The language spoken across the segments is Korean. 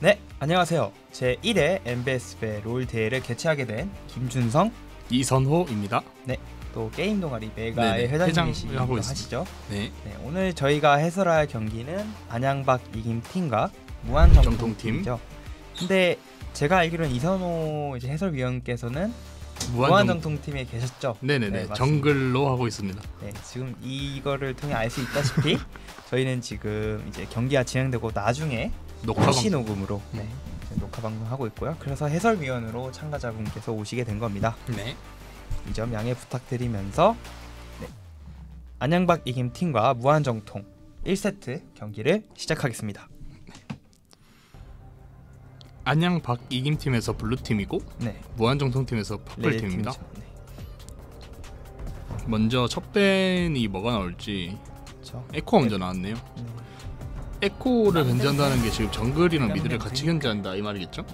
네, 안녕하세요. 제1회 MBS배 롤 대회를 개최하게 된 김준성, 이선호입니다. 네, 또 게임 동아리 메가의 회장님이시기도 하시죠. 네. 오늘 저희가 해설할 경기는 안양박 이김팀과 무한정통팀이죠. 근데 제가 알기로는 이선호 이제 해설위원께서는 무한정통팀에 계셨죠? 네네네. 네, 정글로 하고 있습니다. 네, 지금 이거를 통해 알 수 있다시피 저희는 지금 이제 경기가 진행되고 나중에 PC 녹음으로 녹화 방송 하고 있고요. 그래서 해설위원으로 참가자분께서 오시게 된 겁니다. 네. 이 점 양해 부탁드리면서 안양박 이김 팀과 무한정통 1세트 경기를 시작하겠습니다. 안양박 이김 팀에서 블루 팀이고, 무한정통 팀에서 퍼플 팀입니다. 네. 먼저 첫 밴이 뭐가 나올지. 그렇죠. 에코가 먼저 나왔네요. 에코를 견제한다는 게 지금 정글이랑 미드를 같이 견제한다 이 말이겠죠?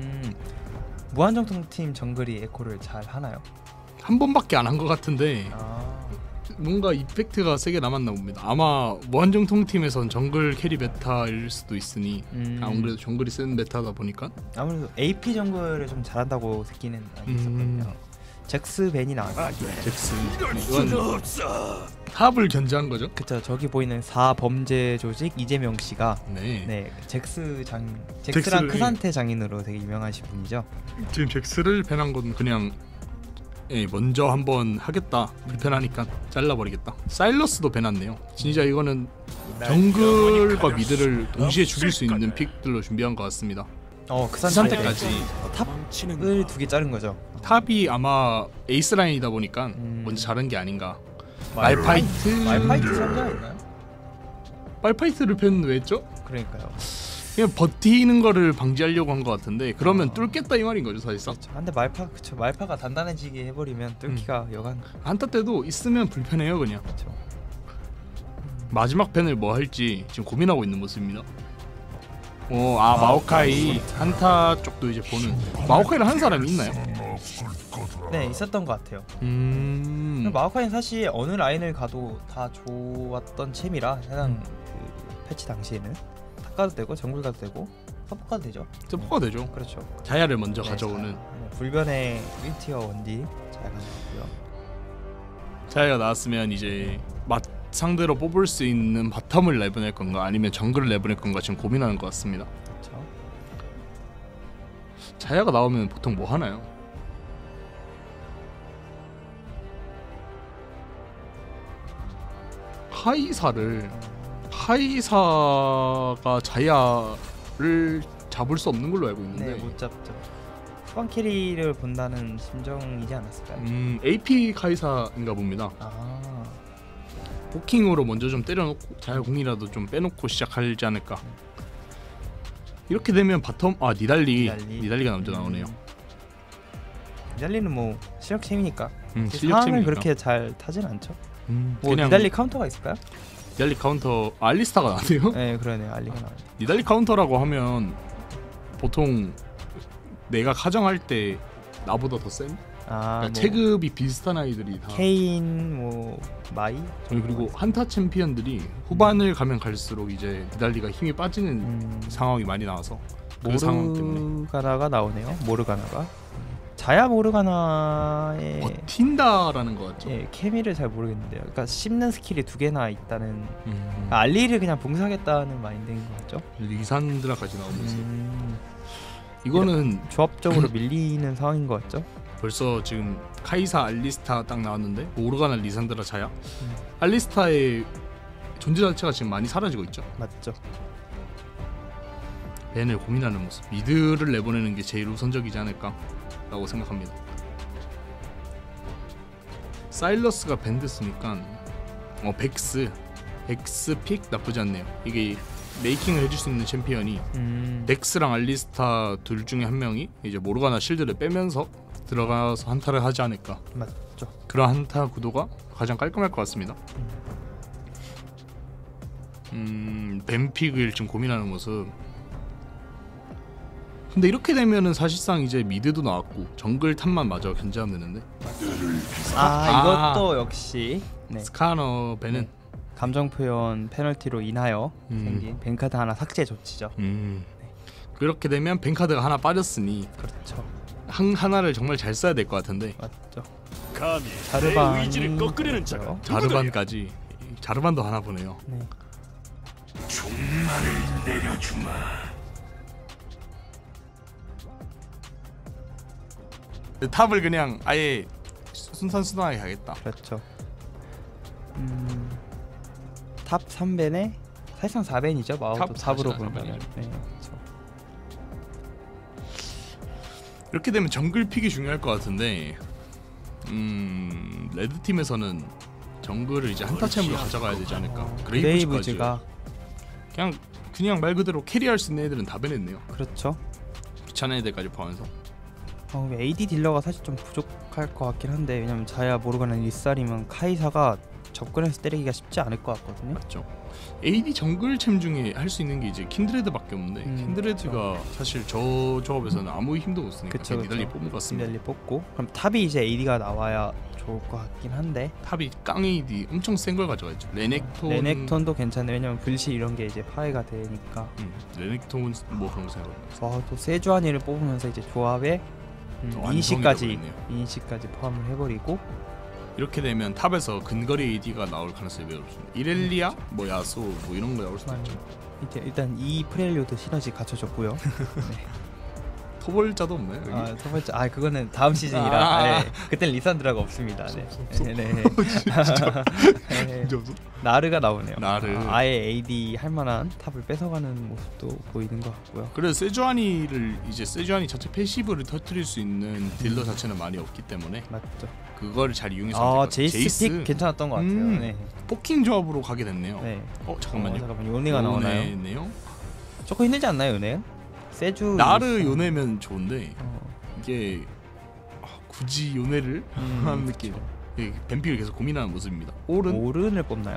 무한정통 팀 정글이 에코를 잘 하나요? 한 번밖에 안 한 것 같은데 뭔가 이펙트가 세게 남았나 봅니다. 아마 무한정통 팀에선 정글 캐리 메타일 수도 있으니 아무래도 정글이 센 메타다 보니까 아무래도 AP 정글을 좀 잘한다고 듣기는 있었거든요. 잭스 벤이 나왔어요. 잭스 이건 탑을 견제한 거죠? 그쵸. 저기 보이는 4범죄 조직 이재명 씨가 잭스랑 크산테 장인으로 되게 유명하신 분이죠. 지금 잭스를 밴한 건 그냥 먼저 한번 하겠다, 불편하니까 잘라버리겠다. 사일러스도 밴했네요. 진짜 이거는 정글과 미드를 동시에 죽일 수 있는 픽들로 준비한 것 같습니다. 크산테까지 탑을 2개 자른 거죠. 탑이 아마 에이스 라인이다 보니까 먼저 자른 게 아닌가. 말파이트 상자가 있나요? 말파이트를 밴 왜 했죠? 그러니까요. 그냥 버티는 거를 방지하려고 한 것 같은데 그러면 뚫겠다 이 말인 거죠 사실상. 그쵸. 근데 말파가 단단해지게 해버리면 뚫기가 여간. 한타 때도 있으면 불편해요 그냥. 그쵸. 마지막 밴을 뭐 할지 지금 고민하고 있는 모습입니다. 마오카이 한타 쪽도 이제 보는. 마오카이를 한 사람이 있나요? 네, 있었던 것 같아요. 마오카이는 사실 어느 라인을 가도 다 좋았던 챔이라 해당 그 패치 당시에는 탑 가도 되고 정글 가도 되고 서포 가도 되죠. 서포가 되죠. 그렇죠. 자야를 먼저 가져오는 불변의 1티어 원딜 자야가 나왔고요. 자야가 나왔으면 이제 상대로 뽑을 수 있는 바텀을 내보낼 건가 아니면 정글을 내보낼 건가 지금 고민하는 것 같습니다. 그렇죠. 자야가 나오면 보통 뭐 하나요? 카이사가 자야를 잡을 수 없는 걸로 알고 있는데. 네, 못 잡죠. 후반 캐리를 본다는 심정이지 않았을까요? AP 카이사인가 봅니다. 포킹으로 먼저 좀 때려놓고 자야 공이라도 좀 빼놓고 시작하지 않을까. 이렇게 되면 바텀 니달리가 먼저 나오네요. 니달리는 뭐 실력 챔이니까 실력 상황을 그렇게 잘 타진 않죠. 그냥 니달리 카운터가 있을까요? 니달리 카운터 알리스타가 나네요. 네, 그러네요. 알리가 나와요. 니달리 카운터라고 하면 보통 내가 가정할 때 나보다 더 센? 그러니까 체급이 비슷한 아이들이 다 케인, 마이 그리고 한타 챔피언들이 후반을 가면 갈수록 이제 니달리가 힘이 빠지는 상황이 많이 나와서 그 상황 때문에 모르가나가 나오네요. 모르가나가 자야 모르가나의 버틴다라는 거 같죠? 케미를 잘 모르겠는데요. 그러니까 씹는 스킬이 2개나 있다는 알리를 그냥 봉사하겠다는 마인드인 것 같죠? 리산드라까지 나오면서 이거는 조합적으로 밀리는 상황인 것 같죠? 벌써 지금 카이사 알리스타 딱 나왔는데 모르가나 리산드라 자야 알리스타의 존재 자체가 지금 많이 사라지고 있죠. 맞죠. 밴을 고민하는 모습. 미드를 내보내는 게 제일 우선적이지 않을까 라고 생각합니다. 사일러스가 밴 됐으니까 백스 픽 나쁘지 않네요. 이게 메이킹을 해줄 수 있는 챔피언이 덱스랑 알리스타 둘 중에 한 명이 이제 모르가나 실드를 빼면서 들어가서 한타를 하지 않을까. 맞죠. 그런 한타 구도가 가장 깔끔할 것 같습니다. 뱀픽을 지금 고민하는 모습. 근데 이렇게 되면은 사실상 이제 미드도 나왔고 정글 탑만 마저 견제하면 되는데. 이것도 역시 스카너 밴은 감정 표현 페널티로 인하여 생긴 뱅카드 하나 삭제 조치죠. 그렇게 되면 뱅카드가 하나 빠졌으니 그렇죠. 하나를 정말 잘 써야 될 것 같은데. 맞죠. 자르반이 자르반까지. 자르반도 하나 보네요. 네. 종말을 내려주마. 탑을 그냥 아예 순탄순탄하게 가겠다. 그렇죠. 탑 3벤에 사실상 4벤이죠. 마오도 탑 탑으로 사실상 보면. 4벤이죠. 네, 그렇죠. 이렇게 되면 정글 픽이 중요할 것 같은데, 레드 팀에서는 정글을 이제 한타챔으로 가져가야 되지 않을까. 그레이브즈가 그냥 말 그대로 캐리할 수 있는 애들은 다 빼냈네요. 그렇죠. 귀찮은 애들까지 포함해서. AD 딜러가 사실 좀 부족할 것 같긴 한데, 왜냐면 자야 모르가나 리살이면 카이사가 접근해서 때리기가 쉽지 않을 것 같거든요. 맞죠. AD 정글챔 중에 할 수 있는 게 이제 킨드레드밖에 없는데, 킨드레드가 그렇죠. 사실 저 조합에서는 아무 힘도 못 쓰니까 그쵸, 니달리 뽑은 것 같습니다. 니달리 뽑고, 그럼 탑이 이제 AD가 나와야 좋을 것 같긴 한데, 탑이 깡 AD 엄청 센 걸 가져가죠. 레넥톤도 괜찮네. 왜냐면 불시 이런 게 이제 파괴가 되니까. 레넥톤 뭐 그런 거 생각합니다. 또 세주아니를 뽑으면서 이제 조합에 완성이 이니시까지 포함을 해버리고, 이렇게 되면 탑에서 근거리 AD가 나올 가능성이 매우 높습니다. 이렐리아, 뭐 야수, 뭐 이런 거 나올 수도 있죠. 일단 이 프렐리오드 시너지 갖춰졌고요. 네. 토벌자도 없나요? 여기? 토벌자 그거는 다음 시즌이라. 네. 그땐 리산드라가 없습니다. 네. 네. 진짜 없어? 나르가 나오네요. 나르. 아예 AD 할 만한 탑을 뺏어가는 모습도 보이는 것 같고요. 그래서 세주아니 자체 패시브를 터뜨릴 수 있는 딜러 자체는 많이 없기 때문에 맞죠. 그거를 잘 이용해서 제이스 픽 괜찮았던 것 같아요. 네. 포킹 조합으로 가게 됐네요. 네. 잠깐만요. 요네가 나오나요? 요네네요. 조금 힘들지 않나요, 요네? 세주 나르 요네면 좋은데 이게 굳이 요네를 하는 느낌. 뱀픽을 계속 고민하는 모습입니다. 오른을 뽑나요?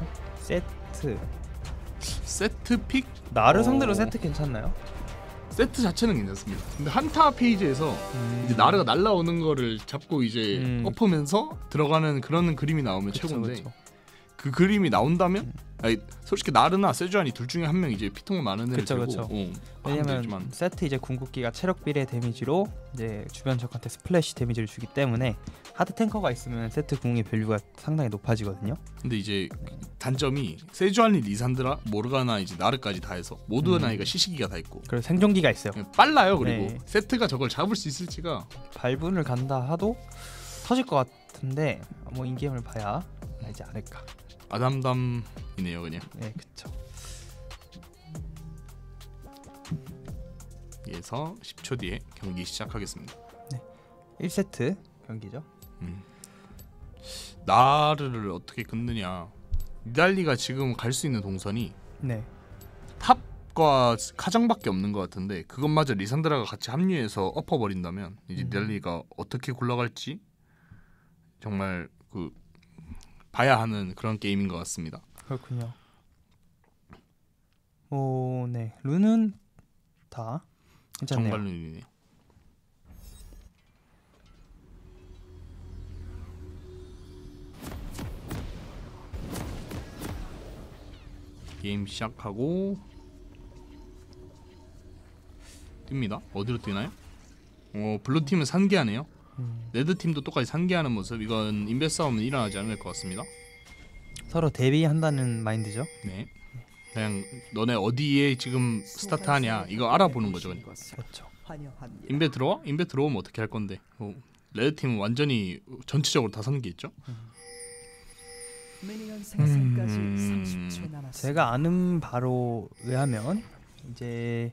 세트 픽? 나르 상대로 세트 괜찮나요? 세트 자체는 괜찮습니다. 근데 한타 페이지에서 이제 나르가 날라오는 거를 잡고 이제 엎으면서 들어가는 그런 그림이 나오면 최고인데, 그쵸. 그 그림이 나온다면 솔직히 나르나 세주안이 둘 중에 한 명 이제 피통을 많은 애를 들고 왜냐면 세트 이제 궁극기가 체력 비례 데미지로 이제 주변 적한테 스플래시 데미지를 주기 때문에 하드 탱커가 있으면 세트 궁의 밸류가 상당히 높아지거든요. 근데 이제 단점이 세주안이 리산드라, 모르가나 이제 나르까지 다 해서 모두 나이가 시시기가 다 있고 그리고 생존기가 있어요. 빨라요. 그리고 세트가 저걸 잡을 수 있을지가, 발분을 간다 하도 터질 것 같은데 뭐 인게임을 봐야 알지 않을까. 아담담이네요 그냥. 네, 그렇죠. 그래서 10초 뒤에 경기 시작하겠습니다. 네, 1세트 경기죠. 나르를 어떻게 끊느냐. 니달리가 지금 갈 수 있는 동선이 탑과 카장밖에 없는 것 같은데, 그것마저 리산드라가 같이 합류해서 엎어버린다면 이제 니달리가 어떻게 굴러갈지 정말 봐야 하는 그런 게임인 것 같습니다. 그렇군요. 네, 룬은 다 괜찮네요. 정말 룬이네요. 게임 시작하고 뜁니다. 어디로 뛰나요? 블루팀은 산계하네요. 레드팀도 똑같이 산계하는 모습. 이건 인베 싸움은 일어나지 않을 것 같습니다. 서로 대비한다는 마인드죠. 네, 그냥 너네 어디에 지금 스타트하냐 이거 알아보는 거죠. 그렇죠. 인베 들어와? 인베 들어오면 어떻게 할 건데. 레드팀은 완전히 전체적으로 다 산계했죠. 제가 아는 바로 의하면 이제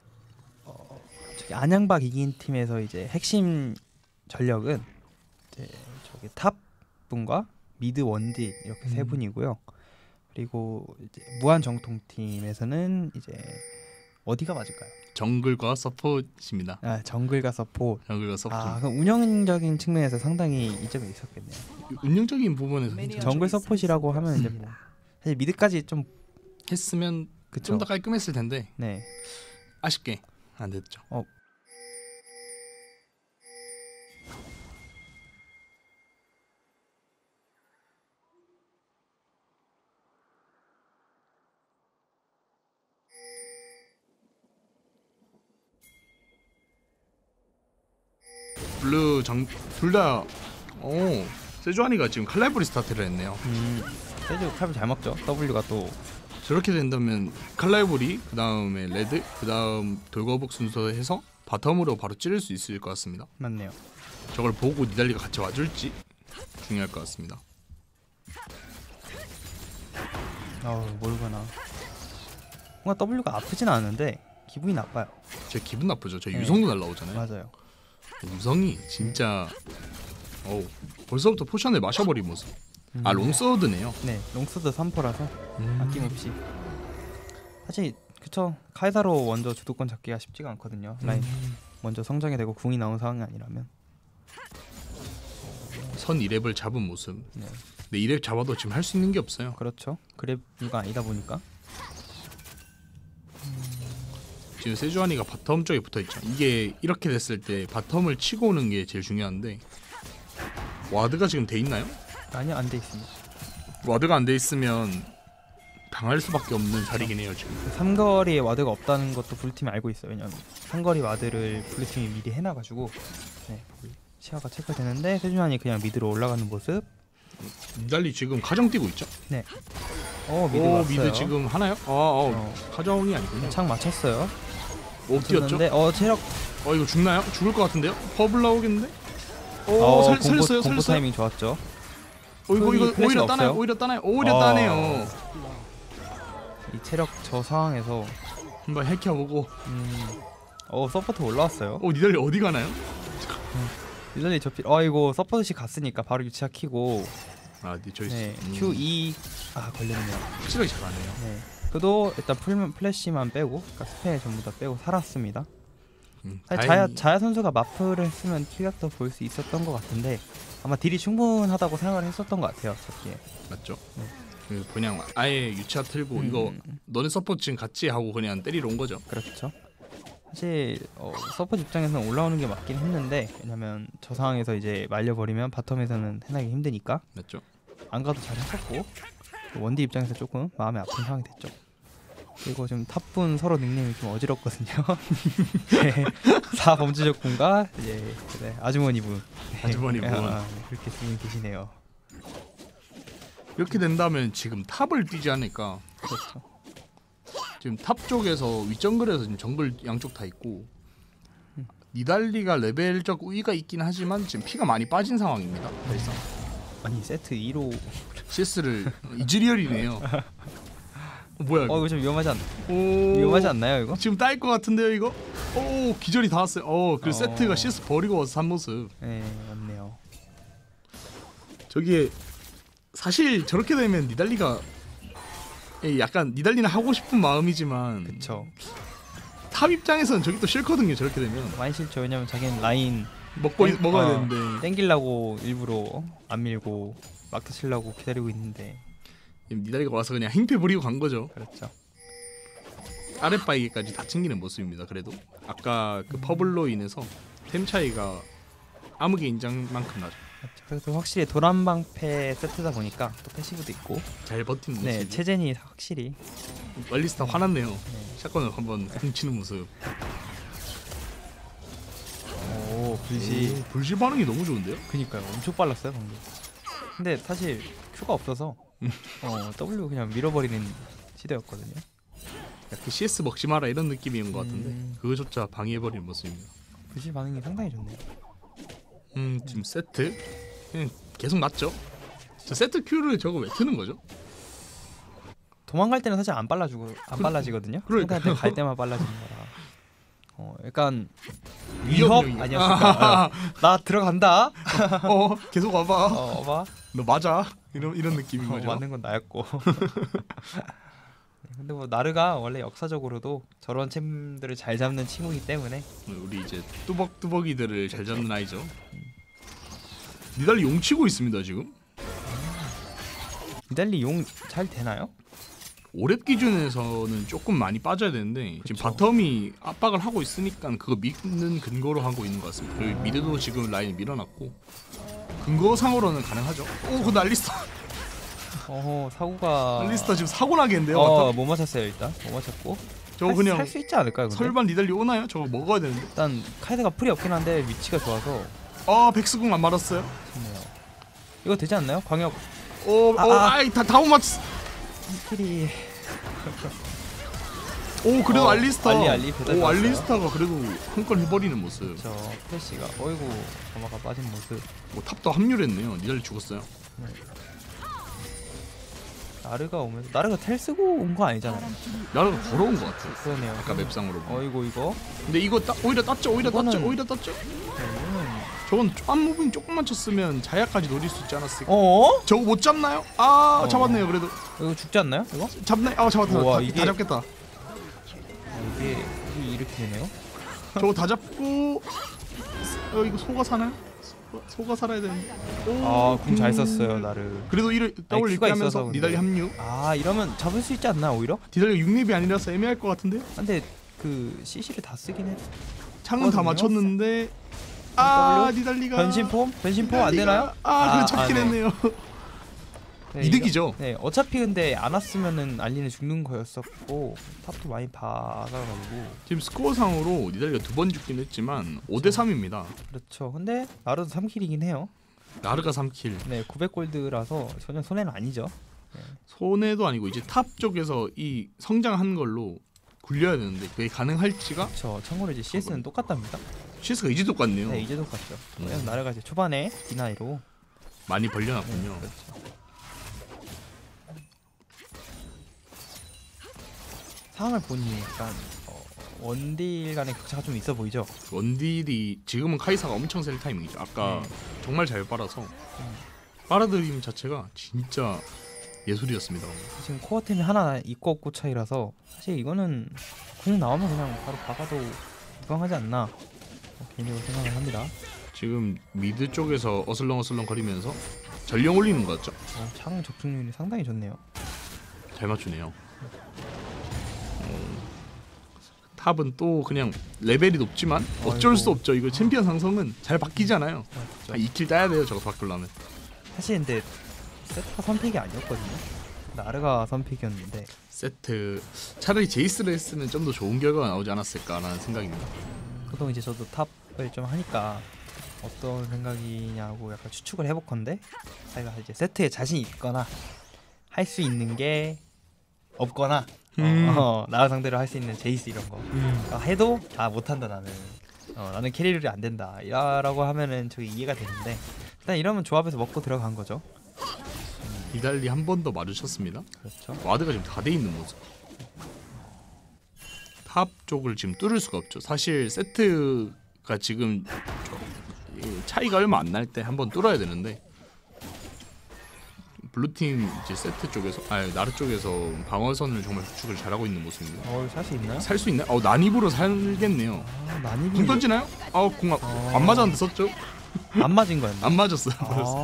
저기 안양박 이긴 팀에서 이제 핵심 전력은 이제 저기 탑 분과 미드 원딜 이렇게 세 분이고요. 그리고 이제 무한 정통 팀에서는 이제 어디가 맞을까요? 정글과 서폿입니다. 정글과 서폿. 정글과 서폿. 그럼 운영적인 측면에서 상당히 이점이 있었겠네요. 운영적인 부분에서 정글 서폿이라고 하면 이제 뭐 사실 미드까지 좀 했으면 좀 더 깔끔했을 텐데. 네. 아쉽게 안 됐죠. 블루 둘다 세주아니가 지금 칼날부리 스타트를 했네요. 세주 칼부 잘 먹죠. W가 또 저렇게 된다면 칼날부리 그 다음에 레드 그 다음 돌거북 순서 해서 바텀으로 바로 찌를 수 있을 것 같습니다. 맞네요. 저걸 보고 니달리가 같이 와줄지 중요할 것 같습니다. 모르거나 뭔가 W가 아프진 않은데 기분이 나빠요. 제 기분 나쁘죠. 저 유성도 날라오잖아요. 맞아요. 유성이 진짜 벌써부터 포션을 마셔버린 모습. 롱서드네요. 네, 롱서드 3%라서 아낌없이. 사실 그쵸, 카이사로 먼저 주도권 잡기가 쉽지가 않거든요. 라인 먼저 성장이 되고 궁이 나온 상황이 아니라면. 선 2렙을 잡은 모습. 네. 근데 2렙 잡아도 지금 할 수 있는 게 없어요. 그렇죠. 그랩류가 아니다 보니까. 지금 세주아니가 바텀 쪽에 붙어있죠. 이게 이렇게 됐을 때 바텀을 치고 오는 게 제일 중요한데 와드가 지금 돼 있나요? 아니요, 안 돼 있습니다. 와드가 안 돼 있으면 당할 수밖에 없는 자리긴 해요 지금. 삼거리에 와드가 없다는 것도 블루팀이 알고 있어요. 왜냐면 삼거리 와드를 블루팀이 미리 해놔가지고 시야가 체크되는데 세주아니 그냥 미드로 올라가는 모습. 니달리 지금 가정 뛰고 있죠? 네. 미드 왔어요. 미드 지금 하나요? 가정이 아니군요. 창 맞췄어요. 뛰었죠? 체력. 이거 죽나요? 죽을 것 같은데요? 버블 나오겠는데? 살렸어요. 공포 타이밍 좋았죠. 이거 오히려 따나요? 오히려 따네요. 이 체력 저 상황에서 한번 해켜보고. 서포트 올라왔어요. 니달리 어디 가나요? 니달리 접히. 이거 서포트시 갔으니까 바로 유치아 키고. 네, Q2 걸렸네요. 확실하게 잘하네요. 네. 그래도 일단 플래시만 빼고, 그러니까 스펠 전부 다 빼고 살았습니다. 자야 선수가 마프를 했으면 킬각도 볼 수 있었던 것 같은데 아마 딜이 충분하다고 생각을 했었던 것 같아요. 저기에. 맞죠? 네. 그냥 아예 유치아 틀고 이거 너네 서포트 지금 같이 하고 그냥 때리러 온 거죠. 그렇죠. 사실 서포트 입장에서는 올라오는 게 맞긴 했는데 왜냐면 저 상황에서 이제 말려버리면 바텀에서는 해나기 힘드니까. 맞죠? 안 가도 잘했었고 원디 입장에서 조금 마음이 아픈 상황이 됐죠. 그리고 지금 탑분 서로 닉네임이 좀 어지럽거든요. 네, 4범주적 분과 이제 아주머니 분. 아주머니 분. 그렇게 쓰고 계시네요. 이렇게 된다면 지금 탑을 뛰지 않을까. 그렇죠. 지금 탑 쪽에서 윗정글에서 지금 정글 양쪽 다 있고 니달리가 레벨적 우위가 있긴 하지만 지금 피가 많이 빠진 상황입니다. 사실상. 아니 세트 2로 CS를 이즈리얼이네요. 뭐야 이거? 이거 좀 위험하지 않나요 이거? 지금 딸 것 같은데요 이거? 기절이 다 왔어요. 그 세트가 CS 버리고 와서 산 모습. 네, 맞네요. 저기에 사실 저렇게 되면 니달리가 약간 니달리는 하고 싶은 마음이지만 그쵸. 탑 입장에서는 저기 또 싫거든요. 저렇게 되면 많이 싫죠. 왜냐면 자기는 라인 먹어야 되는데 땡기려고 일부러 안 밀고 막타 치려고 기다리고 있는데 니달리가 와서 그냥 행패 부리고 간 거죠. 그렇죠. 아랫바위까지 다 챙기는 모습입니다. 그래도 아까 그 퍼블로 인해서 템 차이가 아무개 인장만큼 나죠. 그렇죠. 그래서 확실히 도란방패 세트다 보니까 또 패시브도 있고 잘 버틴 모습. 네, 체젠이 확실히 말리스타 화났네요. 샷건을 한번 훔치는 모습. 불시 반응이 너무 좋은데요? 그니까요. 엄청 빨랐어요 방금. 근데 사실 Q가 없어서 W 그냥 밀어버리는 시대였거든요. 약간 CS 먹지 마라 이런 느낌인 것 같은데 그거조차 방해해버리는 모습입니다. 불시 반응이 상당히 좋네요. 지금 세트 그냥 계속 맞죠? 저 세트 Q를 저거 왜 트는 거죠? 도망갈 때는 사실 안 빨라지거든요. 상대한테 갈 때만 빨라지는 거라. 약간 위협 아니었을까? 나 들어간다. 계속 와봐. 와봐. 너 맞아. 이런 느낌인 거죠. 맞는 건 나였고. 근데 뭐 나르가 원래 역사적으로도 저런 챔들을 잘 잡는 친구이기 때문에 우리 이제 뚜벅뚜벅이들을 잘 잡는 아이죠. 니달리 용 치고 있습니다 지금. 니달리 용 잘 되나요? 오랩 기준에서는 조금 많이 빠져야 되는데 그쵸. 지금 바텀이 압박을 하고 있으니까 그거 믿는 근거로 하고 있는 것 같습니다. 그리고 미드도 지금 라인을 밀어놨고 근거상으로는 가능하죠. 그 알리스타. 사고가. 알리스타 지금 사고 나겠는데요. 못 맞췄어요 일단. 못 맞췄고. 저거 그냥 살 수 있지 않을까요? 근데? 설반 니달리 오나요? 저거 먹어야 되는데. 일단 카이드가 풀이 없긴 한데 위치가 좋아서 백스궁 안 맞았어요? 좋네요. 이거 되지 않나요? 광역. 다못 맞췄어. 스킬이. 그래도 알리스타. 알리스타가 그래도 한 건 해버리는 모습. 저 플래시가 어이구 점화가 빠진 모습. 탑도 합류를 했네요. 니달리 죽었어요. 네. 나르가 오면서 나르가 텔 쓰고 온 거 아니잖아요. 나르가 걸어온 것 같아. 그러네요. 아까 맵상으로. 어이구 이거. 근데 이거 오히려 땄죠. 네, 저건 한 무빙 조금만 쳤으면 자야까지 노릴 수 있지 않았을까? 저거 못 잡나요? 잡았네요. 그래도 이거 죽지 않나요? 이거? 잡나요? 잡았다. 우와, 다 잡겠다. 이게 이렇게 되네요. 저거 다 잡고 이거 소가 사나요? 소가 살아야 되는데. 궁 잘 썼어요 나르. 그래도 이를 더블 읽게 하면서 근데. 니달리 합류. 이러면 잡을 수 있지 않나 오히려? 니달리가 6렙이 아니라서 애매할 것 같은데. 근데 그 CC를 다 쓰긴 해. 창은 다 맞췄는데 니달리가 변신폼 안 되나요? 그래 잡긴 했네요. 네, 이득이죠. 네, 어차피 근데 안 왔으면은 알리는 죽는 거였었고 탑도 많이 박아가지고 지금 스코어상으로 니달리가 2번 죽긴 했지만 5대3입니다. 그렇죠. 근데 나르도 3킬이긴 해요. 나르가 3킬. 네, 900골드라서 전혀 손해는 아니죠. 네. 손해도 아니고 이제 탑 쪽에서 이 성장한 걸로 굴려야 되는데 그게 가능할지가. 그렇죠. 참고로 이제 CS는 똑같답니다. CS가 이제 똑같네요. 네, 이제 똑같죠. 나르가 이제 초반에 디나이로 많이 벌려놨군요. 네, 그렇죠. 상황을 보니 약간 원딜 간의 격차가 좀 있어 보이죠? 원딜이 지금은 카이사가 엄청 셀 타이밍이죠. 아까 정말 잘 빨아서 빨아들임 자체가 진짜 예술이었습니다. 지금 코어템이 하나 있고 없고 차이라서 사실 이거는 그냥 나오면 그냥 바로 박아도 무방하지 않나 개인적으로 생각을 합니다. 지금 미드 쪽에서 어슬렁어슬렁 거리면서 전령 올리는 것 같죠? 창 적중률이 상당히 좋네요. 잘 맞추네요. 탑은 또 그냥 레벨이 높지만 어쩔 수 없죠. 이거 챔피언 상성은 잘 바뀌잖아요. 2킬 따야 돼요. 저거 바꾸려면. 사실 근데 세트가 선픽이 아니었거든요. 나르가 선픽이었는데 세트 차라리 제이스를 했으면 좀 더 좋은 결과가 나오지 않았을까라는 생각입니다. 보통 이제 저도 탑을 좀 하니까 어떤 생각이냐고 약간 추측을 해볼건데 자기가 이제 세트에 자신이 있거나 할 수 있는 게 없거나 나를 상대로 할 수 있는 제이스 이런 거 해도 못한다 나는 캐리를 안 된다 라고 하면은 저기 이해가 되는데 일단 이러면 조합에서 먹고 들어간 거죠. 니달리 한 번 더 마주쳤습니다. 그렇죠. 와드가 지금 다 돼 있는 모습. 탑 쪽을 지금 뚫을 수가 없죠. 사실 세트가 지금 차이가 얼마 안 날 때 한번 뚫어야 되는데 블루팀 이제 세트 쪽에서 나르 쪽에서 방어선을 정말 구축을 잘하고 있는 모습입니다. 살 수 있나요? 살 수 있나요? 난입으로 살겠네요. 난입이 궁 던지나요? 궁 안 맞았는데 썼죠? 안 맞은 거였나? 안 맞았어요.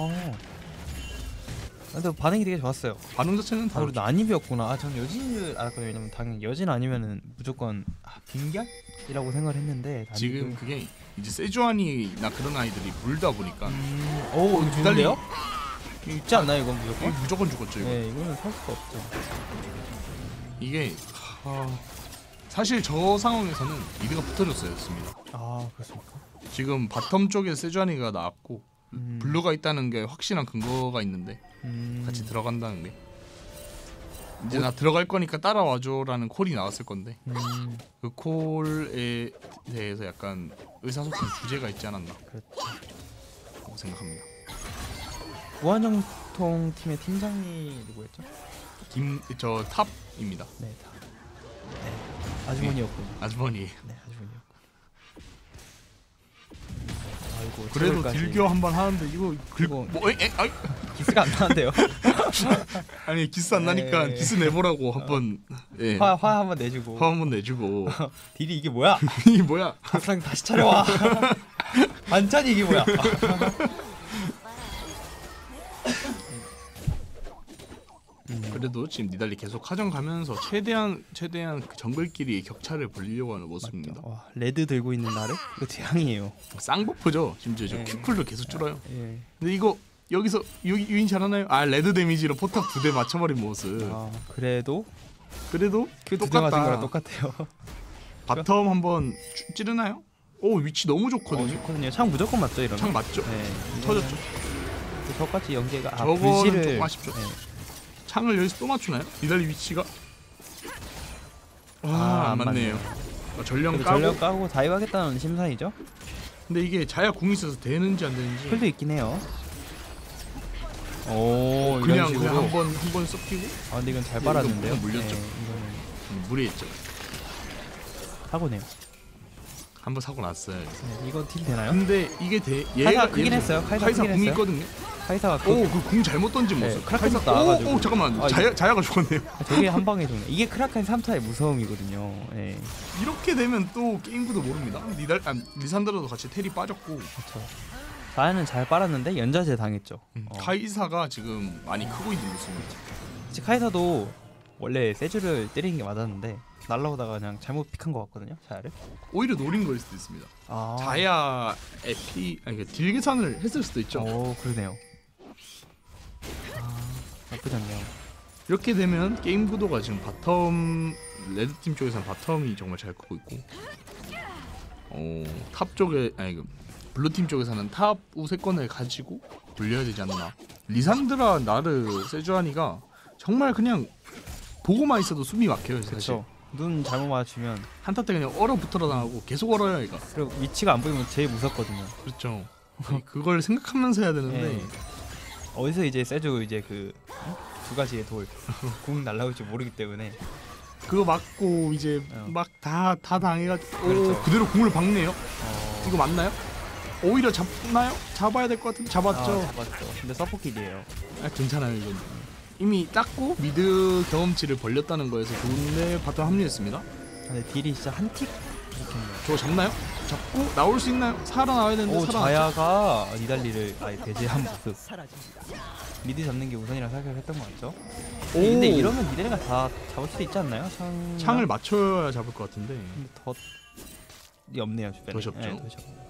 근데 반응이 되게 좋았어요. 반응 자체는 다 난입이었구나. 저는 여진인 줄 알았거든요. 왜냐면 당연히 여진 아니면은 무조건 빈결이라고 생각을 했는데 지금 그게 이제 세주안이나 그런 아이들이 물다 보니까 이거 좋은데요? 있지 않나요 이건 무조건? 무조건 죽었죠 이거. 네, 이거는 살 수가 없죠. 이게 사실 저 상황에서는 미드가 붙어줬어야 했습니다. 그렇습니까? 지금 바텀 쪽에 세주안이가 나왔고 블루가 있다는 게 확실한 근거가 있는데 같이 들어간다는 게 이제 나 들어갈 거니까 따라와줘라는 콜이 나왔을 건데 그 콜에 대해서 약간 의사소통 주제가 있지 않았나 라고 생각합니다. 무한정통 팀의 팀장이 누구였죠? 저 탑입니다. 네, 탑. 네, 아주머니였군요. 아주머니. 네, 아주머니였고. 아이고. 그래도 딜교 한번 하는데 이거 기스가 안 나는데요? 아니 기스 안 나니까 기스 내보라고 한번 화 한번 내주고. 화 한번 내주고. 딜이 이게 뭐야? 이게 뭐야? 밥상 다시 차려와. 반찬이 이게 뭐야? 그래도 지금 니달리 계속 하정 가면서 최대한 그 정글끼리 격차를 벌리려고 하는 모습입니다. 레드 들고 있는 나를? 이거 재앙이에요. 쌍버프죠. 심지어 저 큐쿨도 계속 줄어요. 근데 이거 여기서 유인 잘하나요? 레드 데미지로 포탑 2대 맞춰버린 모습. 그래도 큐 2대 맞은 거랑 똑같아요. 바텀 한번 찌르나요? 오 위치 너무 좋거든요. 좋거든요. 창 무조건 맞죠 이러면. 창 맞죠? 네. 터졌죠. 저까지 연계가 저거는 조금 아쉽죠. 네. 창을 여기서 또 맞추나요? 니달리 위치가 안 맞네요. 전령 까고 다이브하겠다는 심사이죠. 근데 이게 자야 궁이 있어서 되는지 안 되는지. 풀도 있긴 해요. 그냥 한번 섞이고. 근데 이건 잘 빨았는데요. 물렸죠. 이거는 무리했죠. 사고네요. 한번 사고 났어요. 이거 딜 되나요? 근데 이게 얘가 크긴 했어요. 카이사 궁이 있거든요. 카이사가 그 궁 잘못 던진 모습. 크라켄 나와가지고. 잠깐만. 자야가 죽었네요. 저게 한 방에 죽네. 이게 크라켄 3타의 무서움이거든요. 네. 이렇게 되면 또 게임구도 모릅니다. 리산드라도 같이 텔이 빠졌고. 그렇죠. 자야는 잘 빨았는데 연자제 당했죠. 카이사가 지금 많이 크고 있는 모습이죠. 카이사도 원래 세주를 때리는 게 맞았는데 날라오다가 그냥 잘못 픽한 것 같거든요. 자야를 오히려 노린 거일 수도 있습니다. 자야 딜 계산을 했을 수도 있죠. 그러네요. 나쁘지 않네요. 이렇게 되면 게임 구도가 지금 바텀 레드팀 쪽에서는 바텀이 정말 잘 크고 있고 탑 쪽에 블루팀 쪽에서는 탑 우세권을 가지고 돌려야 되지 않나. 리산드라, 나르, 세주아니가 정말 그냥 보고만 있어도 숨이 막혀요. 사실. 그쵸. 눈 잘못 맞추면 한타 때 그냥 얼어붙어라 당하고 계속 얼어요. 얘가. 그리고 위치가 안 보이면 제일 무섭거든요. 그렇죠. 그걸 생각하면서 해야 되는데 어디서 이제 세주 이제 그 두 가지의 궁 날라올지 모르기 때문에 그거 맞고 이제 막 다 당해가지고 그렇죠. 그대로 궁을 박네요. 이거 맞나요? 오히려 잡나요? 잡아야 될 것 같은데 잡았죠. 잡았죠. 근데 서포킬이에요. 괜찮아요 이건. 이미 닦고 미드 경험치를 벌렸다는 거에서 좋은데 바텀 합류했습니다. 근데 딜이 진짜 한 틱 이렇게 했네요. 저거 잡나요? 잡고 나올 수 있나요? 살아나와야 되는데 자야가 니달리를 아예 배제한 모습. 미드 잡는 게 우선이라 생각을 했던 거 맞죠? 근데 이러면 니달리가 다 잡을 수도 있지 않나요? 창을 맞춰야 잡을 것 같은데. 근데 덧이 없네요 주변에. 더 접죠.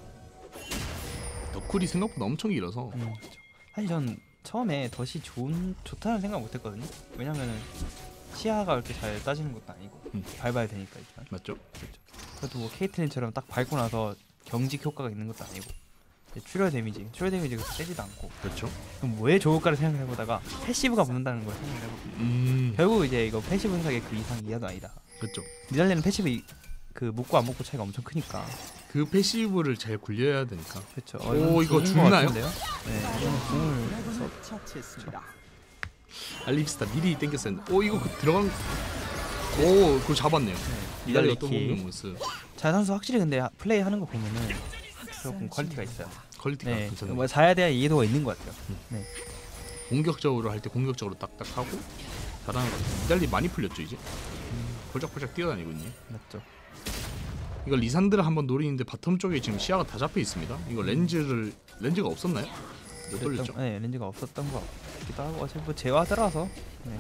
덧쿨이 생각보다 엄청 길어서. 그렇죠. 사실 전 처음에 덧이 좋다는 생각 못했거든요. 왜냐면은 시야가 이렇게 잘 따지는 것도 아니고 밟아야 되니까 일단. 맞죠? 그렇죠. 그래도 뭐 케이틀린처럼 딱 밟고 나서 경직 효과가 있는 것도 아니고 출혈 데미지가 세지도 않고. 그렇죠. 그럼 왜 좋을까를 생각해보다가 패시브가 붙는다는 걸 생각해보고 결국 이제 이거 패시브 분석의 그 이상 이하도 아니다. 그렇죠. 니달리는 패시브 그 묶고 안 묶고 차이가 엄청 크니까 그 패시브를 잘 굴려야 되니까. 그렇죠. 이거 죽나요? 네, 이거는 궁을 처치했습니다. 알립스타 미리 땡겼었는데 이거 들어간 그거 잡았네요. 니달리가 또 먹는 모습. 자 선수 확실히 근데 플레이 하는 거 보면은 조금 퀄리티가 있어요. 퀄리티가 괜찮아요. 뭐 자야에 대한 이해도가 있는 것 같아요. 네. 공격적으로 할 때 공격적으로 딱딱 하고 잘하는 것 같아요. 니달리 많이 풀렸죠 이제. 폴짝폴짝 뛰어다니고 있네. 맞죠. 이거 리산드라 한번 노리는데 바텀 쪽에 지금 시야가 다 잡혀 있습니다. 이거 렌즈가 없었나요? 못 돌렸죠? 네, 렌즈가 없었던 것 같기도 하고 어차피 뭐 재화더라서. 네.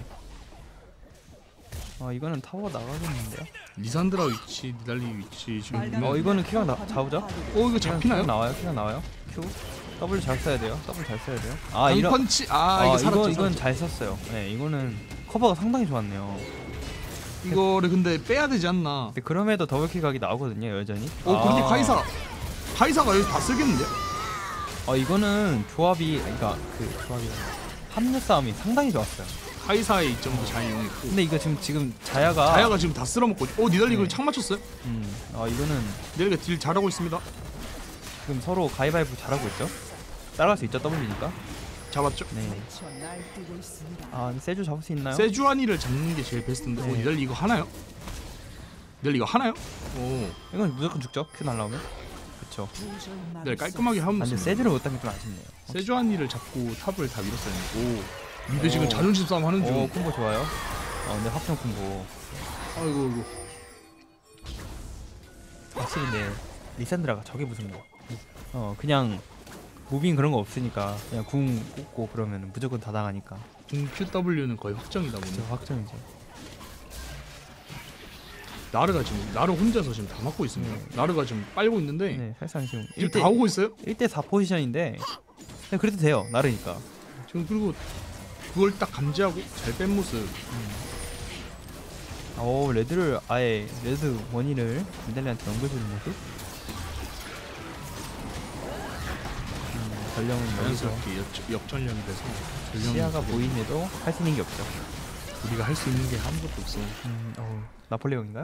이거는 타워 나가겠는데요? 리산드라 위치, 니달리 위치 지금 이거는 키가 잡으죠? 이거 잡히나요? 키가 나와요. Q W 잘 써야 돼요. 이런 펀치 이게 살았죠. 이건 잘 썼어요. 네, 이거는 커버가 상당히 좋았네요. 이거를 근데 빼야 되지 않나? 근데 그럼에도 더블킬 각이 나오거든요, 여전히. 근데 카이사가 여기 다 쓰겠는데요? 이거는 조합이 합류 싸움이 상당히 좋았어요. 카이사의 이점도 잘 이용했고. 근데 이거 지금 자야가 지금 다 쓸어먹고. 니달리 이거 창 맞췄어요? 이거는 니달리가 딜 잘하고 있습니다. 지금 서로 가위바위보 잘하고 있죠. 따라갈 수 있죠, W니까. 잡았죠? 네. 근데 세주 잡을 수 있나요? 세주아니를 잡는 게 제일 베스트인데. 네. 니달리 이거 하나요? 이건 무조건 죽죠. 큐 날라오면. 그렇죠. 네, 깔끔하게 하면. 근데 세주를 못 당게 좀 아쉽네요. 세주아니를 잡고 탑을 다 밀었어요. 미드 지금 자존심 싸움 하는 중. 콤보 좋아요. 근데 합성 콤보. 아이고. 확실히 근데 리산드라가 저게 무슨 그냥 무빙 그런 거 없으니까 그냥 궁 꽂고 그러면 무조건 다 당하니까. 궁 QW는 거의 확정이다 보니. 확정이죠. 나르 혼자서 지금 다 막고 있습니다. 나르가 지금 빨고 있는데. 네, 사실상 지금 다 오고 있어요? 1대4 포지션인데 그래도 돼요. 나르니까. 지금 그리고 그걸 딱 감지하고 잘 뺀 모습. 레드를 아예 레드 원인을 니달리한테 넘겨주는 모습. 전령은 여기서 자연스럽게 역전령이 돼서 시야가 보임에도 할 수 있는 게 없죠. 우리가 할 수 있는 게 아무것도 없어. 나폴레옹인가요?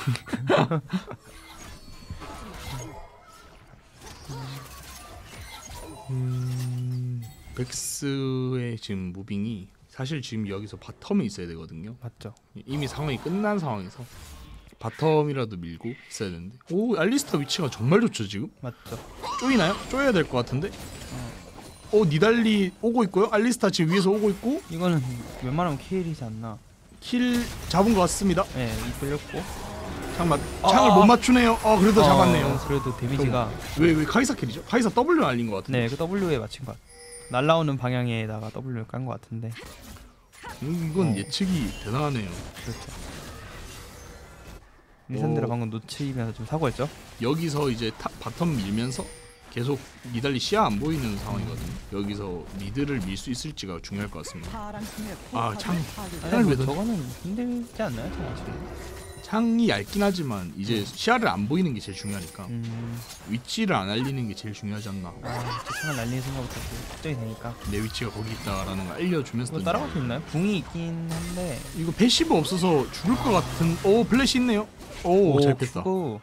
백스의 지금 무빙이 사실 지금 여기서 바텀에 있어야 되거든요. 맞죠. 이미 상황이 끝난 상황에서 바텀이라도 밀고 있어야 되는데. 오, 알리스타 위치가 정말 좋죠 지금. 맞죠. 쪼이나요? 쪼여야 될 것 같은데. 니달리 오고 있고요. 알리스타 지금 위에서 오고 있고. 이거는 웬만하면 킬이지 않나. 킬 잡은 것 같습니다. 네, 이 걸렸고. 창을 못 맞추네요. 그래도 잡았네요. 그래도 데미지가 왜 카이사 킬이죠? 카이사 W 날린 것 같은데. 네, 그 W에 맞춘 것 같. 날라오는 방향에다가 W를 깐 것 같은데. 이건 예측이 대단하네요. 그렇죠. 리산드라 방금 놓치면서 좀 사고했죠. 여기서 이제 바텀 밀면서 계속 니달리 시야 안 보이는 상황이거든요. 여기서 미드를 밀 수 있을지가 중요할 것 같습니다. 창을 왜 저거는 힘들지 않나요? 창이 얇긴 하지만 이제 시야를 안 보이는 게 제일 중요하니까 위치를 안 알리는 게 제일 중요하지 않나. 창을 날리는 순간부터 걱정이 되니까 내 위치가 거기 있다라는 걸 알려주면서. 이거 따라갈 수 있나요? 궁이 있긴 한데 이거 패시브 없어서 죽을 것 같은. 플래시 있네요. 잘 뺐다.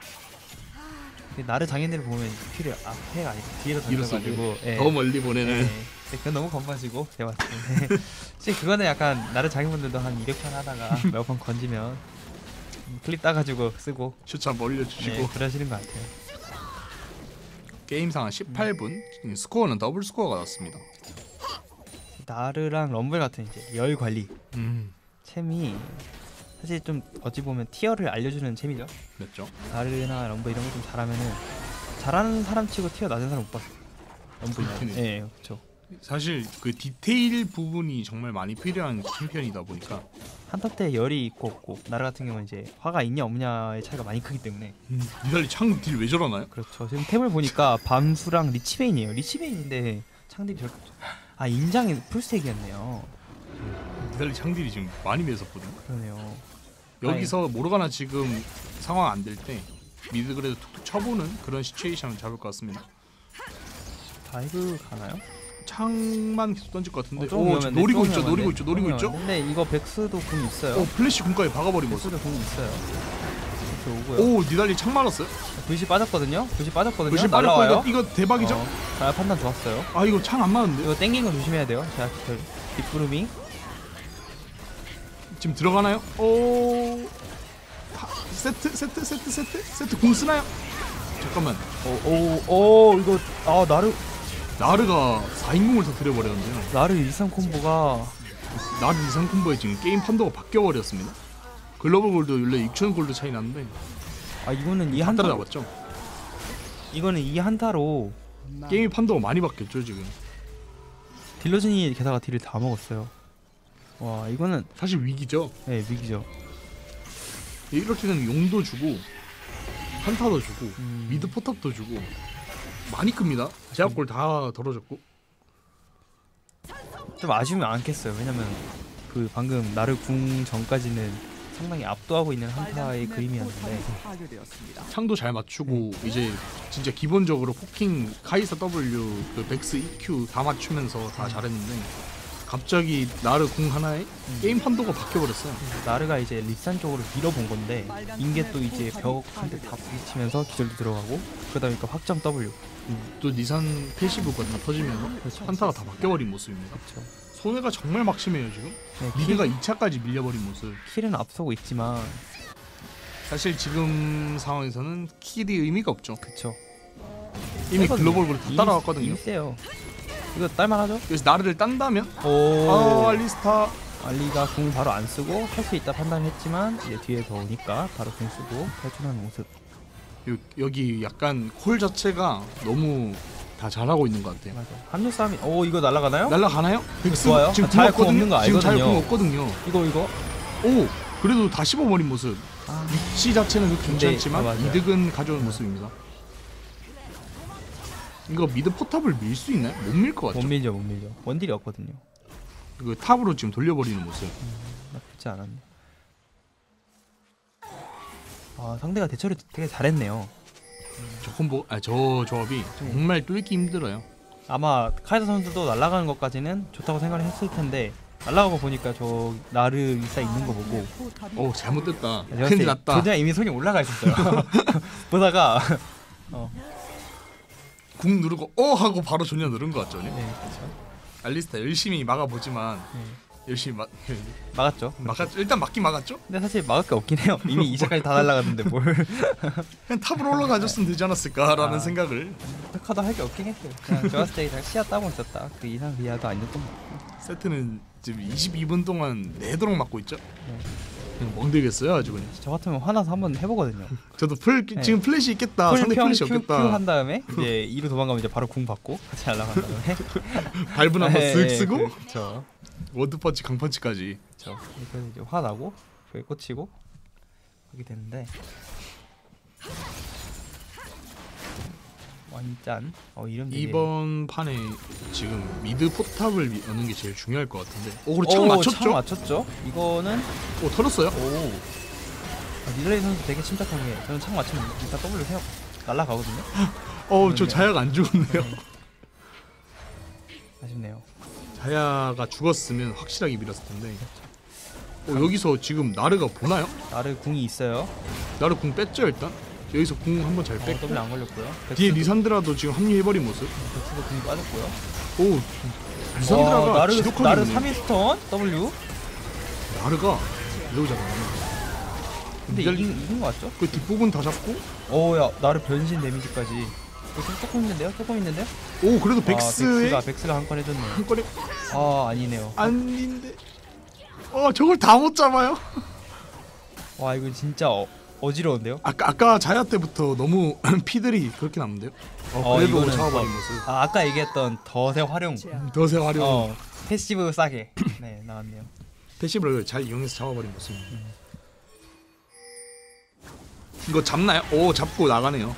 나르 장인들을 보면 큐를 앞에가 아니고 뒤에서 던져가지고 더 멀리 보내는. 그건 너무 건방지고 제가 봤을 때 사실 그거는 약간 나르 장인분들도 한 200판 하다가 몇 번 건지면 클립 따가지고 쓰고 슈트 한번 올려주시고 그러시는 것 같아요. 게임 상황 18분. 스코어는 더블 스코어가 났습니다. 나르랑 럼블 같은 이제 열 관리 챔이 사실 좀 어찌 보면 티어를 알려주는 챔이죠. 맞죠? 나르나 럼블 이런 거 좀 잘하면은 잘하는 사람 치고 티어 낮은 사람 못 봤어. 럼블이. 네, 그렇죠. 사실 그 디테일 부분이 정말 많이 필요한 챔피언이다 보니까 한타 때 열이 있고 없고 나르 같은 경우는 이제 화가 있냐 없냐의 차이가 많이 크기 때문에. 니달리 창 딜 왜 저러나요? 그렇죠. 지금 템을 보니까 밤수랑 리치베인이에요. 리치베인인데 창딜이 저렇게. 인장이 풀스택이었네요. 니달리 창 딜이 지금 많이 매섭거든요. 그러네요. 여기서 모르가나 지금 상황 안 될 때 미드 그래도 툭툭 쳐보는 그런 시츄에이션을 잡을 것 같습니다. 다이브 가나요? 창만 계속 던질 것 같은데. 노리고 있죠. 근데 이거 백스도 궁 있어요. 플래시 궁까지 박아버린 모습. 백스도 궁 있어요. 이렇게 오고요. 니달리 창 말았어요. 불씨 빠졌거든요. 불씨 날라와요. 이거 대박이죠. 잘 판단 좋았어요. 이거 창 안 맞는데. 이거 땡긴 거 조심해야 돼요. 제가 뒷구름이 지금 들어가나요? 세트 공 쓰나요? 잠깐만. 이거 나르가 4인공을 터뜨려버렸는데요. 나르 이상 콤보가 나르 이상 콤보에 지금 게임 판도가 바뀌어버렸습니다. 글로벌 골드 원래 6,000 골드 차이 났는데 이거는 이 한타 따라잡았죠. 이거는 이 한타로 게임 판도가 많이 바뀌었죠 지금. 딜러진이 게다가 딜을 다 먹었어요. 와 이거는 사실 위기죠. 네 위기죠. 이렇게 되면 용도 주고 한타도 주고 미드 포탑도 주고 많이 큽니다. 제압골 다 덜어졌고. 좀 아쉬움이 않겠어요. 왜냐면 그 방금 나르 궁 전까지는 상당히 압도하고 있는 한타의 그림이었는데 창도 잘 맞추고 이제 진짜 기본적으로 포킹, 카이사 W, 그 백스 EQ 다 맞추면서 다 잘했는데 갑자기 나르 궁 하나에 게임 판도가 바뀌어버렸어요. 나르가 이제 리산 쪽으로 밀어본 건데 인게 또 이제 벽한테 다 부딪히면서 기절도 들어가고 그러다 보니까 확정 W 또 리산 패시브가 다 터지면서 한타가 다 바뀌어버린 모습입니다. 그렇죠. 손해가 정말 막심해요 지금. 미드가 2차까지 밀려버린 모습. 킬은 앞서고 있지만 사실 지금 상황에서는 킬이 의미가 없죠. 그쵸. 이미 글로벌으로 다 따라왔거든요. 이미 세요. 이거 딸만하죠? 그래서 나르를 딴다면 알리스타 알리가 궁 바로 안 쓰고 할 수 있다 판단했지만 이제 뒤에서 오니까 바로 궁 쓰고 탈출하는 모습. 여기 약간 콜 자체가 너무 다 잘하고 있는 것 같아요. 맞아. 합류 싸움이 이거 날아가나요? 날아가나요? 좋아요. 지금 잘 궁 없는 거 알거든요. 지금 잘 궁 없거든요. 이거 그래도 다 씹어버린 모습. 위치 자체는 괜찮지만 이득은 가져온 모습입니다. 이거 미드 포탑을 밀 수 있나요? 못 밀 것 같죠? 못 밀죠. 원딜이 없거든요. 이거 탑으로 지금 돌려버리는 모습. 나쁘지 않았네. 상대가 대처를 되게 잘했네요. 저 조합이 정말 뚫기 힘들어요. 아마 카이사 선수도 날아가는 것까지는 좋다고 생각을 했을 텐데 날아가고 보니까 저 나르 리사 있는 거 보고 잘못됐다. 큰일 났다. 그냥 이미 손이 올라가 있었어요. 보다가 궁 누르고 하고 바로 존냐 누른 거 같죠? 네, 그렇죠. 알리스타 열심히 막아보지만 열심히 막았죠. 일단 막긴 막았죠? 근데 사실 막을 게 없긴 해요. 이미 2차까지 다 날아갔는데 뭘. 그냥 탑으로 올라가줬으면 되지 않았을까라는 생각을. 카도 할 게 없긴 했어요. 그냥 좋았을 때 그냥 시야 따고 있었다. 그 이상 비하도 아니었던 것 같고. 세트는 지금 22분 동안 내도록 막고 있죠? 그냥 멍들겠어요 아주 그냥. 저 같으면 화나서 한번 해보거든요. 저도 지금 플래시 있겠다. 상대 플래시 없겠다. 한 다음에 이제 2로 도망가면 이제 바로 궁 받고 같이 날아간 다음에 발분 한번 쓱 쓰고 그렇죠. 워드펀치 강펀치까지. 그렇죠. 그래서 이제 화나고 그에 꽂히고 하게 되는데 완짠. 이름 되게... 이번 판에 지금 미드 포탑을 여는 게 제일 중요할 것 같은데. 그리고 창 맞췄죠? 창 맞췄죠? 이거는 털었어요? 니달리 선수 되게 침착하게 저는 창 맞추면 일단 W 세워 날라가거든요. 저 자야가 안 죽었네요. 아쉽네요. 자야가 죽었으면 확실하게 밀었을 텐데. 여기서 지금 나르가 보나요? 나르 궁이 있어요. 나르 궁 뺐죠 일단. 여기서 궁 한번 잘 뺐고. W 안 걸렸고요. 뒤에 리산드라도 지금 합류해버린 모습. 백스도 궁이 빠졌고요. 리산드라가 지독하게 나르 3인 스턴 W. 나르가 매우 잘하네. 근데 이긴 거 같죠? 그 뒷부분 다 잡고. 야 나르 변신 데미지까지. 조금 있는데요? 그래도 백스가 한 건 해줬네요. 한 건에. 아니네요. 아닌데. 저걸 다 못 잡아요. 와 이거 진짜 어지러운데요? 아까 자야 때부터 너무 피들이 그렇게 남는데요? 그래도 잡아버린 모습. 아까 얘기했던 덫의 활용. 패시브 싸게 네 나왔네요. 패시브를 잘 이용해서 잡아버린 모습. 이거 잡나요? 잡고 나가네요.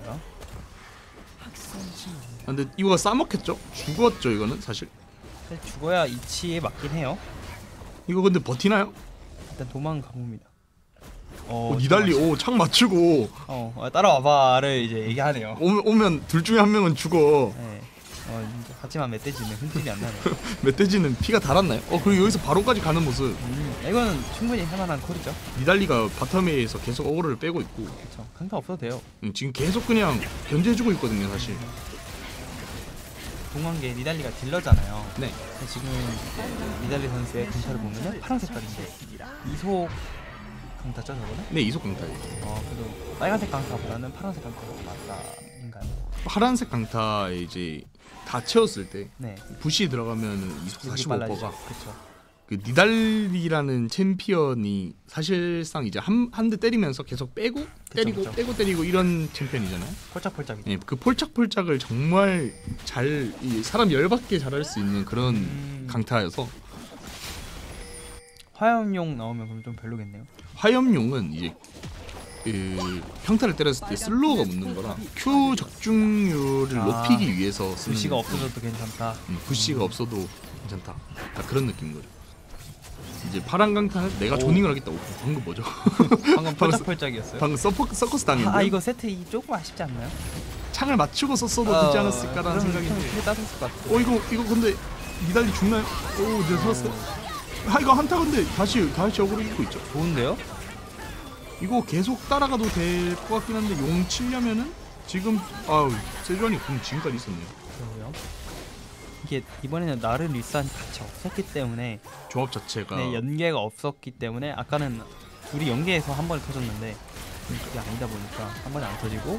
근데 이거 싸먹혔죠? 죽었죠 이거는 사실. 죽어야 이치에 맞긴 해요. 이거 근데 버티나요? 일단 도망가봅니다. 니달리 창 맞추고 따라와봐를 이제 얘기하네요. 오면 둘 중에 한 명은 죽어. 네. 하지만 멧돼지는 흔들이 안 나네요. 멧돼지는 피가 달았나요? 그리고 여기서 바로까지 가는 모습. 이거는 충분히 할만한 콜이죠. 니달리가 바텀에서 계속 어그로를 빼고 있고. 그렇죠. 강타 없어도 돼요. 지금 계속 그냥 견제해주고 있거든요 사실. 궁금한 게 니달리가 딜러잖아요. 네. 지금 니달리 선수의 강타를 보면은 파란 색깔인데 이속 강타죠 저거는? 네 이속 강타예요. 그래도 빨간색 강타보다는 파란색 강타가 맞다인가요? 파란색 강타에 이제 다 채웠을 때 네. 부시 들어가면 이속 45%가 그렇죠. 그 니달리라는 챔피언이 사실상 이제 한 대 때리면서 계속 빼고 때리고 그쵸. 빼고 때리고 이런 챔피언이잖아요. 폴짝폴짝이죠. 네, 그 폴짝폴짝을 정말 잘 사람 열받게 잘할 수 있는 그런 강타여서. 화염용 나오면 그럼 좀 별로겠네요. 화염용은 이제 평타를 때렸을 때 슬로우가 붙는 거라 Q 적중률을 높이기 위해서 쓰는. 부시가 없어져도 괜찮다. 부시가 없어도 괜찮다. 그런 느낌인 거죠. 이제 파란 강타는 내가 조닝을 하겠다고. 방금 뭐죠? 방금 펄짝펄짝이었어요. 방금 서커스 당했는데. 이거 세트 2 조금 아쉽지 않나요? 창을 맞추고 썼어도 되지 않았을까라는 생각인데. 따졌을 것 같아요. 이거 근데 니달리 죽나요? 내가 살았어. 이거 한타 근데 다시 어그로 입고 있죠. 좋은데요? 이거 계속 따라가도 될 것 같긴 한데 용 치려면은 지금 세주안이 공 지금까지 있었네요. 그러고요. 이게 이번에는 나르 리산 같이 없었기 때문에 조합 자체가 연계가 없었기 때문에 아까는 둘이 연계해서 한 번에 터졌는데 그게 아니다 보니까 한 번에 안 터지고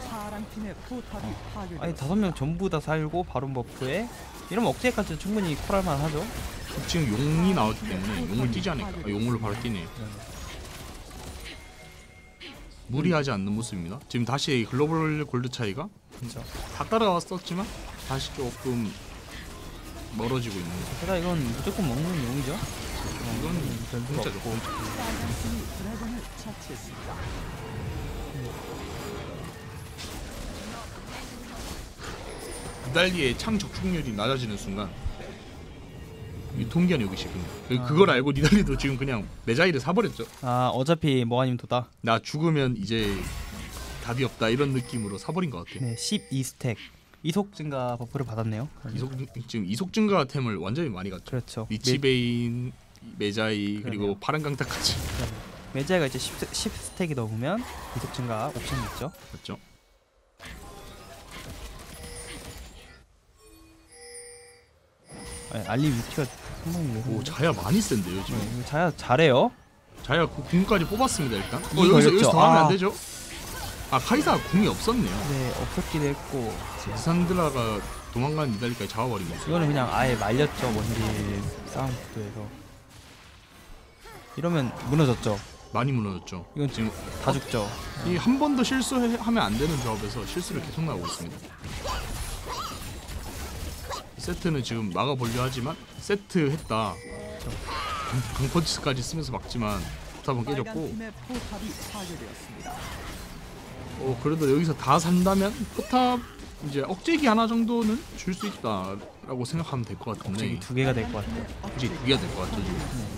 5명 전부 다 살고 바론 버프에 이러면 억제까지 충분히 콜할만 하죠. 지금 용이 나왔기 때문에 용을 뛰지 않을까. 용을 바로 뛰네. 무리하지 않는 모습입니다. 지금 다시 글로벌 골드 차이가 그렇죠. 다 따라왔었지만 다시 조금 멀어지고 있는 거죠. 게다가 이건 무조건 먹는 용이죠. 이건 변수가 없고. 니달리의 창 적중률이 낮아지는 순간 유통기한이 여기 있거든요. 그걸 알고 니달리도 지금 그냥 메자이를 사버렸죠. 어차피 뭐 아니면 도다. 나 죽으면 이제 답이 없다 이런 느낌으로 사버린 것 같아요. 네, 12스택. 이속 증가 버프를 받았네요. 지금 이속 증가 템을 완전히 많이 갔죠. 그렇죠. 리치베인, 메자이 그리고 파란 강타까지. 메자이가 이제 10 스택이 넘으면 이속 증가 옵션이 있죠. 맞죠. 알리 위치가 상당히 오 자야 많이 센데요 지금. 자야 잘해요. 자야 궁까지 뽑았습니다 일단. 여기서 더 하면 안 되죠? 아 카이사가 궁이 없었네요. 네 없었기도 했고 리산드라가 도망가는 니달리까지 잡아버린 거죠. 이거는 그냥 아예 말렸죠. 원딜 싸움 구도에서. 이러면 무너졌죠. 많이 무너졌죠. 이건 지금 다 죽죠. 이 한 번 더 실수하면 안 되는 조합에서 실수를 계속 나오고 있습니다. 세트는 지금 막아보려 하지만 세트 했다. 강펀치까지 쓰면서 막지만 포탑은 깨졌고. 그래도 여기서 다 산다면 포탑 이제 억제기 하나 정도는 줄 수 있다라고 생각하면 될 것 같은데. 억제기 2개가 될 것 같아요. 억제기 2개가 될 것 같죠 지금.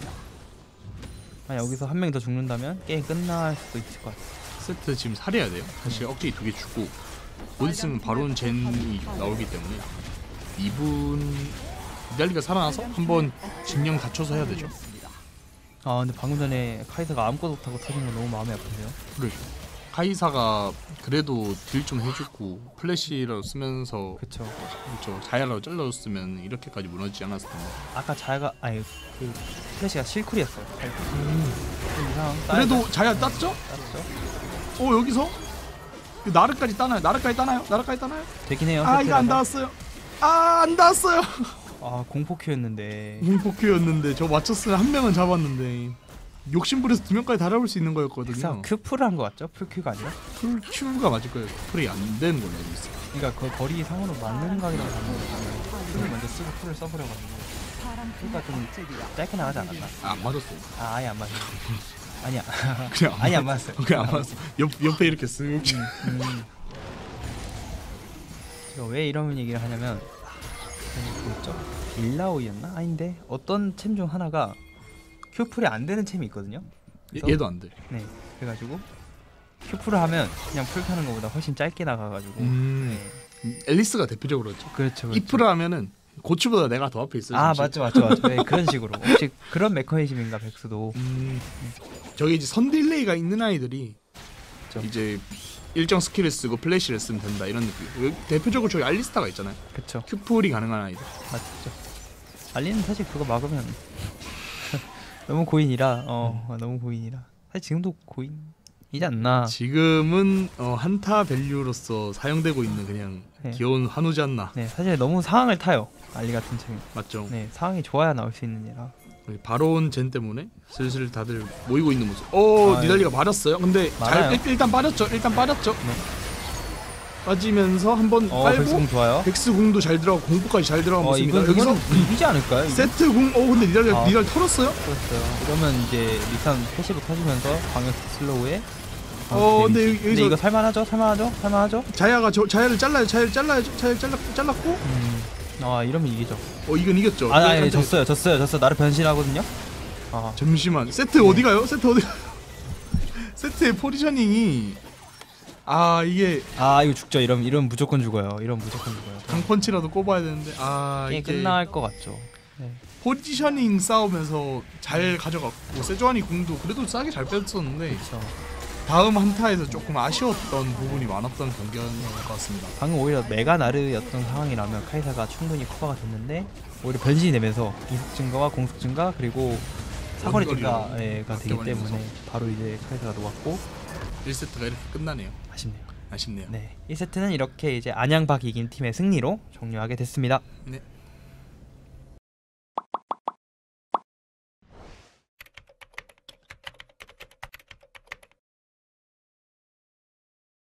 여기서 한 명이 더 죽는다면 게임 끝날 수도 있을 것 같아요. 세트 지금 살해야 돼요. 사실 억제기 2개 주고 곧 있으면 바론 젠이 나오기 때문에 이분 니달리가 살아나서 한번 진영 갖춰서 해야 되죠. 근데 방금 전에 카이사가 아무것도 못하고 터진 건 너무 마음이 아픈데요. 그래. 카이사가 그래도 딜 좀 해주고 플래시로 쓰면서 그쵸. 자야라고 잘라줬으면 이렇게까지 무너지지 않았을 텐데. 아까 자야가 그 플래시가 실쿨이었어요. 그래도 자야 땄죠? 여기서 나르까지 따나요? 나르까지 따나요? 되긴 해요. 이거 안 닿았어요. 안 닿았어요. 공포큐였는데. 공포큐였는데 저 맞췄으면 한 명은 잡았는데 욕심부려서 2명까지 다 잡을 수 있는 거였거든요. 큐프를 한 거 같죠? 풀큐가 아니라? 풀큐가 맞을 거예요. 풀이 안 되는 걸로 알고 있어요. 그러니까 그 거리 상으로 맞는 각이라고 하는 거잖아요. 풀을 먼저 쓰고 풀을 써버려가지고 풀가 좀 짧게 나가지 않았나? 안 맞았어요. 아예 안 맞았어. 아니야. 그냥 아니 안 맞았어요. 그냥 안 맞았어. 옆에 이렇게 쓱. 제가 왜 이런 얘기를 하냐면 뭐였죠? 일라오이였나? 아닌데 어떤 챔 중 하나가 큐풀이 안 되는 챔이 있거든요. 얘도 안 돼. 네. 그래가지고 큐풀을 하면 그냥 풀 켜는 것보다 훨씬 짧게 나가가지고. 앨리스가 대표적으로 했죠. 그렇죠. 이프를 하면은 고추보다 내가 더 앞에 있어요. 맞죠. 네, 그런 식으로. 혹시 그런 메커니즘인가 백수도. 저기 이제 선 딜레이가 있는 아이들이 그렇죠. 이제 일정 스킬을 쓰고 플래시를 쓰면 된다 이런 느낌. 대표적으로 저기 알리스타가 있잖아요. 그렇죠. 큐풀이 가능한 아이들. 맞죠. 알리는 사실 그거 막으면 너무 고인이라 너무 고인이라 사실 지금도 고인이지 않나. 지금은 한타 밸류로서 사용되고 있는 그냥 귀여운 한우지 않나. 네, 사실 너무 상황을 타요. 알리 같은 챔이. 맞죠. 네, 상황이 좋아야 나올 수 있는 얘라. 바론 젠 때문에 슬슬 다들 모이고 있는 모습. 니달리가 맞았어요. 근데 일단 빠졌죠. 네. 빠지면서 한번 빨고 백스궁 좋아요. 백스궁도 잘 들어가고 공포까지 잘 들어간 모습입니다. 여기서 이기지 않을까요? 세트궁 근데 니달 털었어요? 이러면 이제 리산 패시브 터지면서 광역 슬로우에 근데 여기서 이거 살만하죠? 자야를 잘랐고 이러면 이기죠. 이건 이겼죠. 졌어요. 나를 변신하거든요. 잠시만. 세트 어디가요? 세트의 포지셔닝이 이게 이거 죽죠. 이러면 무조건 죽어요. 강펀치라도 꼽아야 되는데 게임 이게 끝날 것 같죠. 네. 포지셔닝 싸우면서 잘 가져갔고 세조안이 궁도 그래도 싸게 잘 뺐었는데 그쵸. 다음 한타에서 조금 아쉬웠던 부분이 많았던 경기였던 것 같습니다. 방금 오히려 메가나르였던 상황이라면 카이사가 충분히 커버가 됐는데 오히려 변신이 되면서 이속 증가와 공속 증가 그리고 사거리 증가가 되기 때문에 바로 이제 카이사가 녹았고 1세트가 이렇게 끝나네요. 아쉽네요. 네. 1세트는 이렇게 이제 안양박 이긴 팀의 승리로 종료하게 됐습니다. 네.